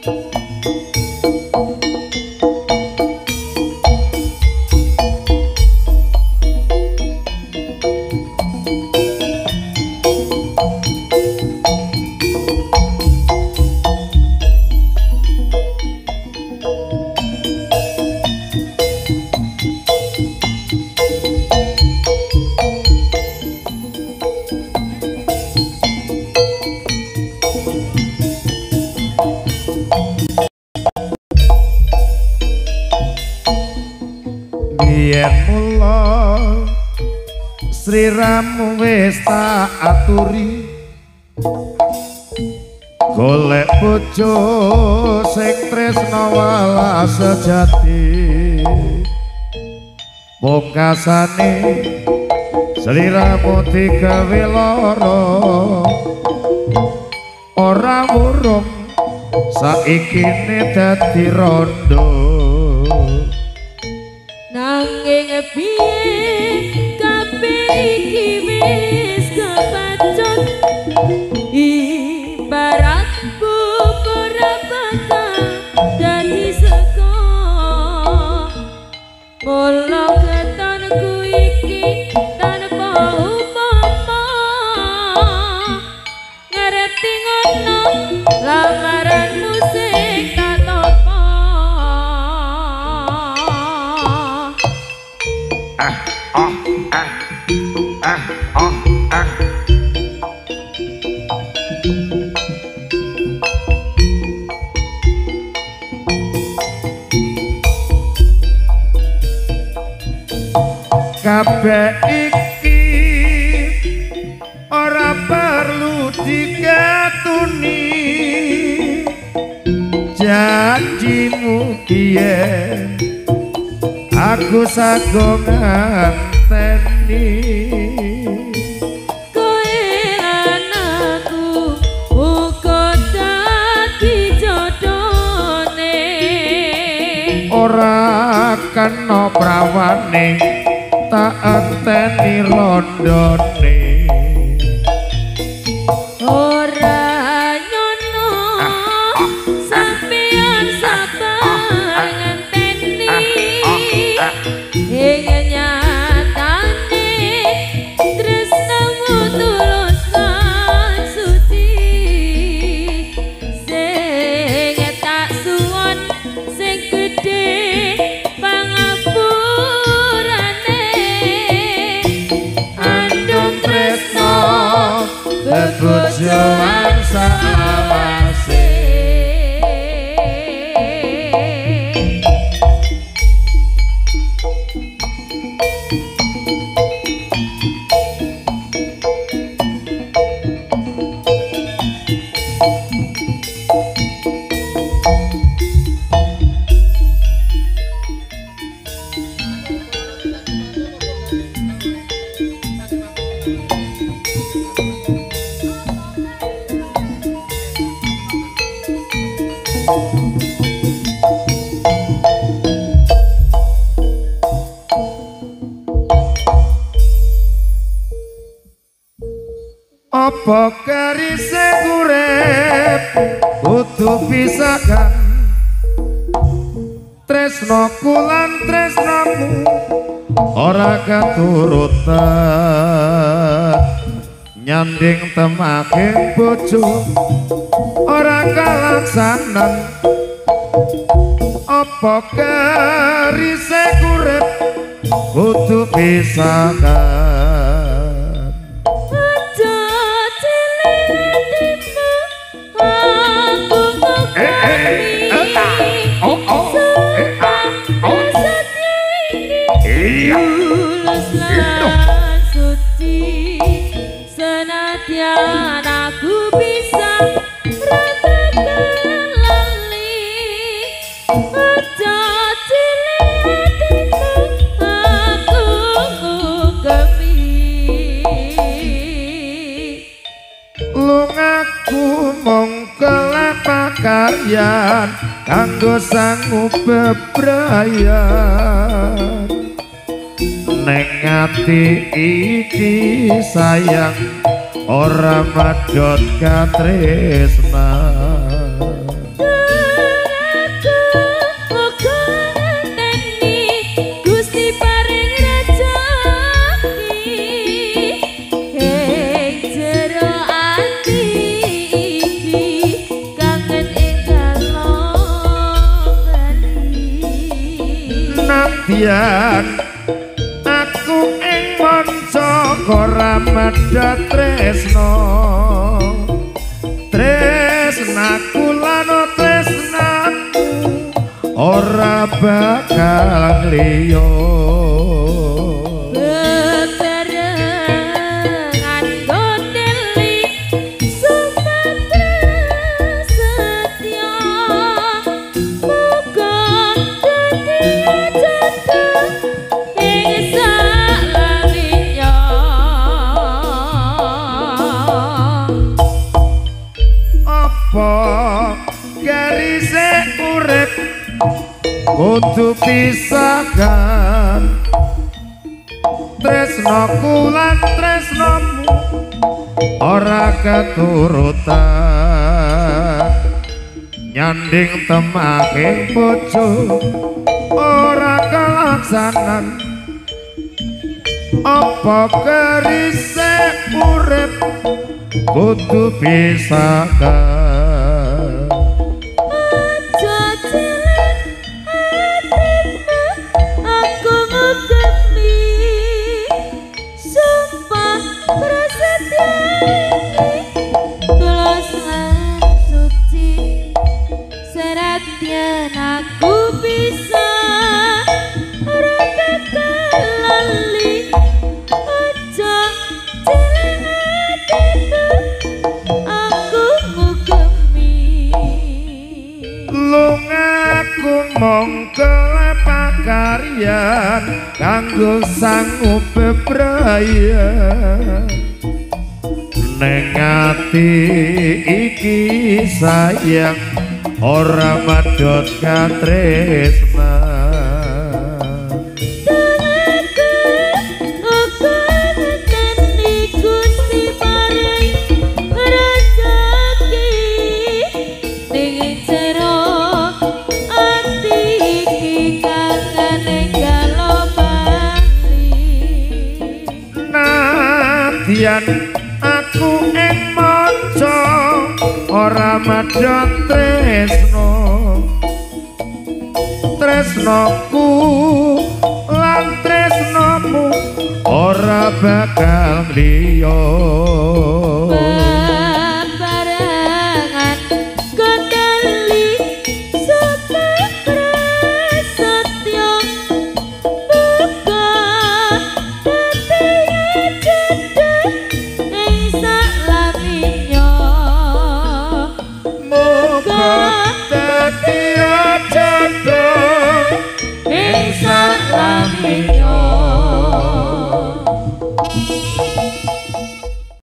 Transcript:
Sliramu wis tak aturi golek bojo sing tresna walas sejati pungkasane sliramu digawe lara ora wurung saikine dadi rondo nanging piye iki wis kepacut ibarat buku rapaka dadi seko pola ketonku iki tanpa upama ngerti ngono lamaranmu sing tak topo kabeh iki ora perlu dikatuni janjimu biyen aku sago nganteni kowe anakku uga dadi jodhone ora kena prawane tak enteni rondone ora nyono sampeyan sabar ngenteni ing nyatane tresnamu tulus lan suci sing tak suwon sing gedhe bojoan sawase apa karise urip kudu pisahan tresnaku lan tresnamu ora katurutan nyanding temaking bojo ora kalaksanan apa karise urip kudu pisahan tulus lan suci senadyan aku bisa ratakan lali aja cilik hatiku aku ngugemi lungaku mung kelapakaryan kanggo sangu bebrayan neng ati iki sayang ora madhot katresnan Nadyan aku ing manca ora medhat tresno tresnaku lan tresnaku ora bakal liya garise urip kudu pisahkan tresnoku lan tresnomu ora keturutan nyanding temaking bojo ora kalaksanan apa garise urip kudu pisahkan pakaryan kanggo sanggup bebrayan ning ati iki sayang ora madhot katresnan Nadyan aku ing manca ora madhot tresno tresnoku lan tresnomu ora bakal liya